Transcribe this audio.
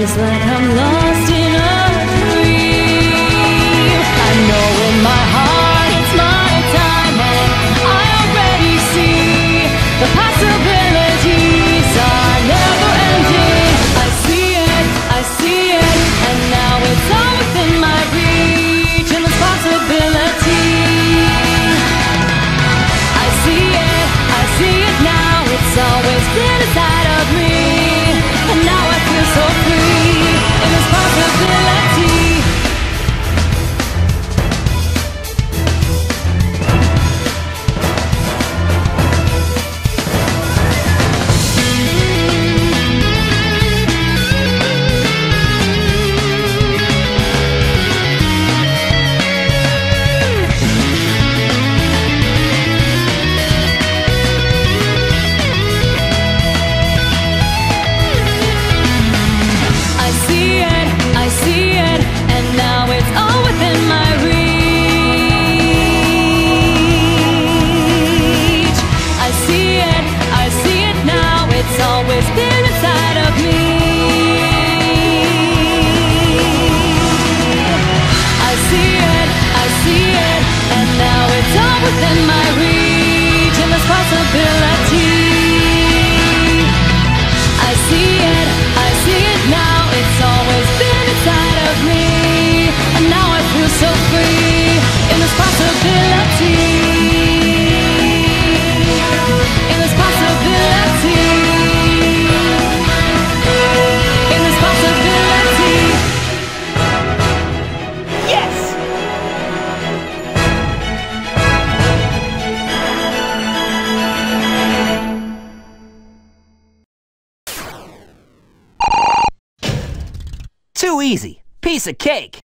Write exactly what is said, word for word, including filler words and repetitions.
It's like I'm lost in a dream. I know in my heart it's my time, and I already see the possibilities are never ending. I see it, I see it, and now it's all within my reach, and this possibility. I see it, I see it now. It's always been inside of me, and now I feel so free in this possibility. Always been inside of me. I see it, I see it, and now it's all within my reach, and this possibility. I see it, I see it now. It's always been inside of me, and now I feel so free in this possibility. In this possibility. Too easy. Piece of cake.